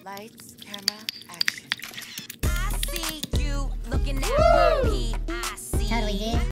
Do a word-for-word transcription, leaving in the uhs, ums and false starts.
Lights, camera, action. I see you looking at my P I C. Totally, dude.